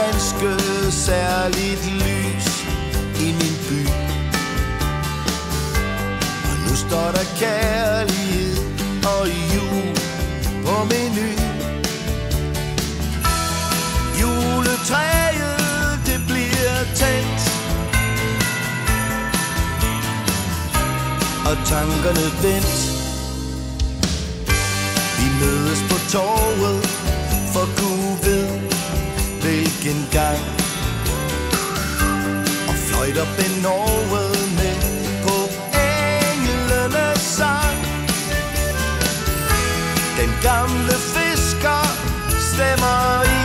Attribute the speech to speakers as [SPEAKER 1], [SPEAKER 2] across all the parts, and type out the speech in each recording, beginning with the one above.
[SPEAKER 1] ganske særligt lys i min by. Og nu står der kærlighed og jul på menu. Juletræet, det bliver tændt, og tankerne vendt. Vi mødes på torvet, for Gud ved hvilken gang, og fløjter benovet med på englenes sang. Den gamle fisker stemmer i.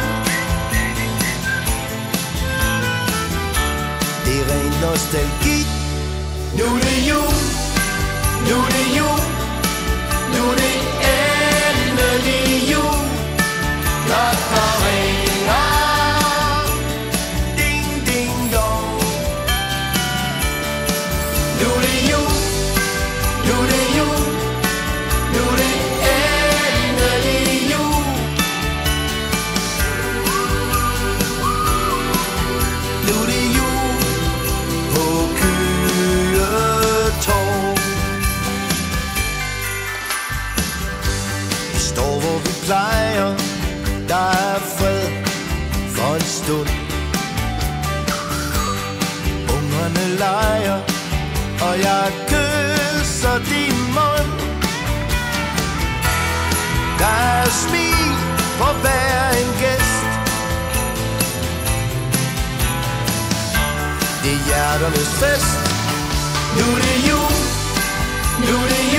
[SPEAKER 1] Det er ren nostalgi. Nu er det jul, nu er det jul, nu er det endelig jul. Klokker ringer, ding ding dong. Nu er det jul, nu er det jul, nu er det endelig jul. Nu er det jul på Køge Torv. Vi står hvor vi plejer, der er fred for en stund. Ungerne leger, og jeg kysser din mund. Der er smil på hver en gæst. Det er hjerternes fest. Nu er det jul, nu er det